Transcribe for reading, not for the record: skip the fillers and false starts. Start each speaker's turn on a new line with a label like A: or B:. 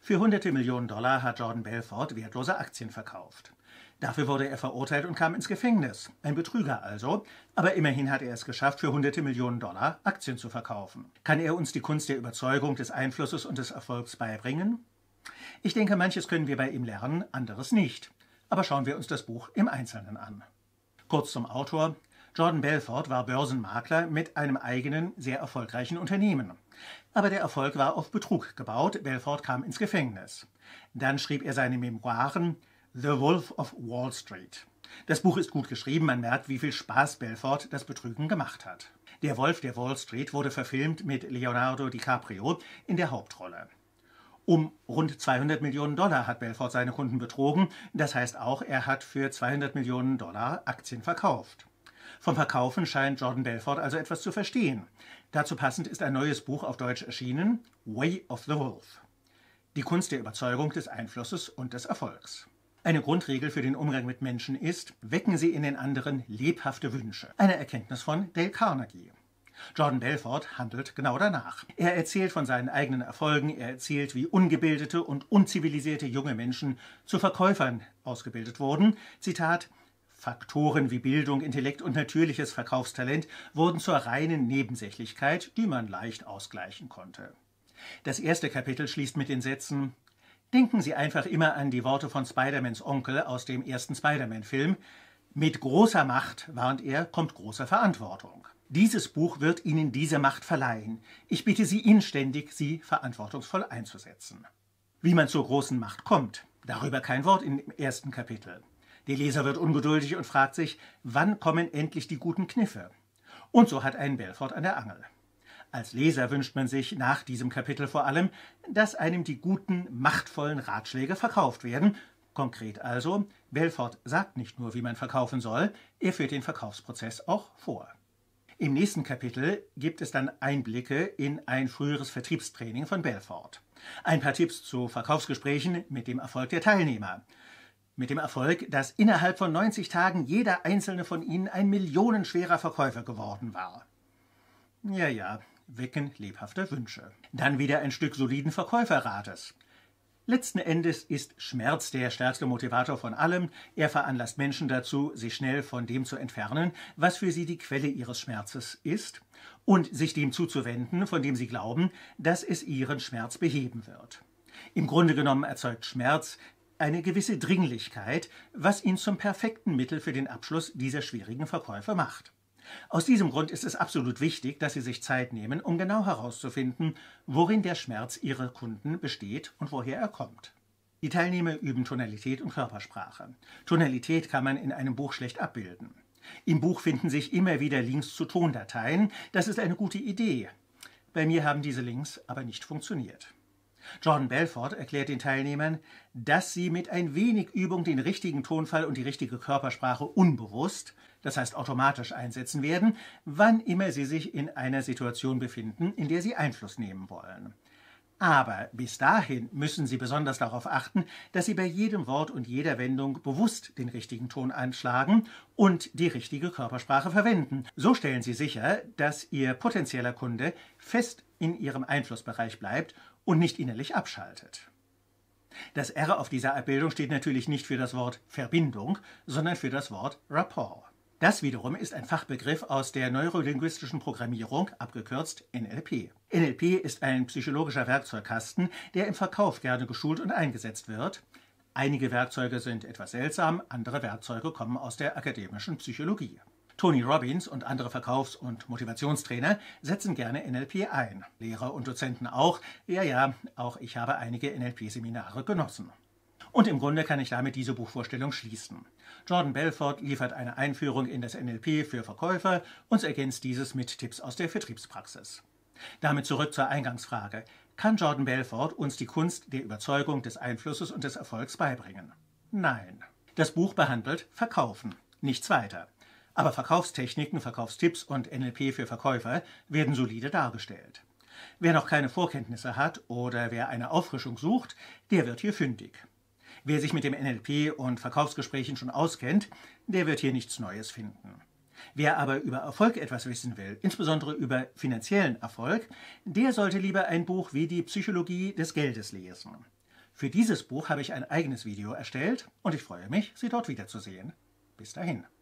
A: Für hunderte Millionen Dollar hat Jordan Belfort wertlose Aktien verkauft. Dafür wurde er verurteilt und kam ins Gefängnis. Ein Betrüger also, aber immerhin hat er es geschafft, für hunderte Millionen Dollar Aktien zu verkaufen. Kann er uns die Kunst der Überzeugung, des Einflusses und des Erfolgs beibringen? Ich denke, manches können wir bei ihm lernen, anderes nicht. Aber schauen wir uns das Buch im Einzelnen an. Kurz zum Autor. Jordan Belfort war Börsenmakler mit einem eigenen, sehr erfolgreichen Unternehmen. Aber der Erfolg war auf Betrug gebaut, Belfort kam ins Gefängnis. Dann schrieb er seine Memoiren The Wolf of Wall Street. Das Buch ist gut geschrieben, man merkt, wie viel Spaß Belfort das Betrügen gemacht hat. Der Wolf der Wall Street wurde verfilmt mit Leonardo DiCaprio in der Hauptrolle. Um rund 200 Millionen Dollar hat Belfort seine Kunden betrogen, das heißt auch, er hat für 200 Millionen Dollar Aktien verkauft. Vom Verkaufen scheint Jordan Belfort also etwas zu verstehen. Dazu passend ist ein neues Buch auf Deutsch erschienen, Way of the Wolf. Die Kunst der Überzeugung, des Einflusses und des Erfolgs. Eine Grundregel für den Umgang mit Menschen ist, wecken Sie in den anderen lebhafte Wünsche. Eine Erkenntnis von Dale Carnegie. Jordan Belfort handelt genau danach. Er erzählt von seinen eigenen Erfolgen, er erzählt, wie ungebildete und unzivilisierte junge Menschen zu Verkäufern ausgebildet wurden. Zitat: Faktoren wie Bildung, Intellekt und natürliches Verkaufstalent wurden zur reinen Nebensächlichkeit, die man leicht ausgleichen konnte. Das erste Kapitel schließt mit den Sätzen: Denken Sie einfach immer an die Worte von Spider-Mans Onkel aus dem ersten Spider-Man-Film. Mit großer Macht, warnt er, kommt große Verantwortung. Dieses Buch wird Ihnen diese Macht verleihen. Ich bitte Sie inständig, sie verantwortungsvoll einzusetzen. Wie man zur großen Macht kommt, darüber kein Wort im ersten Kapitel. Der Leser wird ungeduldig und fragt sich, wann kommen endlich die guten Kniffe? Und so hat ein Belfort an der Angel. Als Leser wünscht man sich nach diesem Kapitel vor allem, dass einem die guten, machtvollen Ratschläge verkauft werden. Konkret also, Belfort sagt nicht nur, wie man verkaufen soll, er führt den Verkaufsprozess auch vor. Im nächsten Kapitel gibt es dann Einblicke in ein früheres Vertriebstraining von Belfort. Ein paar Tipps zu Verkaufsgesprächen mit dem Erfolg der Teilnehmer. Mit dem Erfolg, dass innerhalb von 90 Tagen jeder einzelne von ihnen ein millionenschwerer Verkäufer geworden war. Ja, wecken lebhafte Wünsche. Dann wieder ein Stück soliden Verkäuferrates. Letzten Endes ist Schmerz der stärkste Motivator von allem. Er veranlasst Menschen dazu, sich schnell von dem zu entfernen, was für sie die Quelle ihres Schmerzes ist, und sich dem zuzuwenden, von dem sie glauben, dass es ihren Schmerz beheben wird. Im Grunde genommen erzeugt Schmerz eine gewisse Dringlichkeit, was ihn zum perfekten Mittel für den Abschluss dieser schwierigen Verkäufe macht. Aus diesem Grund ist es absolut wichtig, dass Sie sich Zeit nehmen, um genau herauszufinden, worin der Schmerz Ihrer Kunden besteht und woher er kommt. Die Teilnehmer üben Tonalität und Körpersprache. Tonalität kann man in einem Buch schlecht abbilden. Im Buch finden sich immer wieder Links zu Tondateien. Das ist eine gute Idee. Bei mir haben diese Links aber nicht funktioniert. Jordan Belfort erklärt den Teilnehmern, dass sie mit ein wenig Übung den richtigen Tonfall und die richtige Körpersprache unbewusst, das heißt automatisch einsetzen werden, wann immer sie sich in einer Situation befinden, in der sie Einfluss nehmen wollen. Aber bis dahin müssen Sie besonders darauf achten, dass Sie bei jedem Wort und jeder Wendung bewusst den richtigen Ton anschlagen und die richtige Körpersprache verwenden. So stellen Sie sicher, dass Ihr potenzieller Kunde fest in Ihrem Einflussbereich bleibt und nicht innerlich abschaltet. Das R auf dieser Abbildung steht natürlich nicht für das Wort Verbindung, sondern für das Wort Rapport. Das wiederum ist ein Fachbegriff aus der neurolinguistischen Programmierung, abgekürzt NLP. NLP ist ein psychologischer Werkzeugkasten, der im Verkauf gerne geschult und eingesetzt wird. Einige Werkzeuge sind etwas seltsam, andere Werkzeuge kommen aus der akademischen Psychologie. Tony Robbins und andere Verkaufs- und Motivationstrainer setzen gerne NLP ein. Lehrer und Dozenten auch. Ja, auch ich habe einige NLP-Seminare genossen. Und im Grunde kann ich damit diese Buchvorstellung schließen. Jordan Belfort liefert eine Einführung in das NLP für Verkäufer und ergänzt dieses mit Tipps aus der Vertriebspraxis. Damit zurück zur Eingangsfrage. Kann Jordan Belfort uns die Kunst der Überzeugung, des Einflusses und des Erfolgs beibringen? Nein. Das Buch behandelt Verkaufen, nichts weiter. Aber Verkaufstechniken, Verkaufstipps und NLP für Verkäufer werden solide dargestellt. Wer noch keine Vorkenntnisse hat oder wer eine Auffrischung sucht, der wird hier fündig. Wer sich mit dem NLP und Verkaufsgesprächen schon auskennt, der wird hier nichts Neues finden. Wer aber über Erfolg etwas wissen will, insbesondere über finanziellen Erfolg, der sollte lieber ein Buch wie die Psychologie des Geldes lesen. Für dieses Buch habe ich ein eigenes Video erstellt und ich freue mich, Sie dort wiederzusehen. Bis dahin.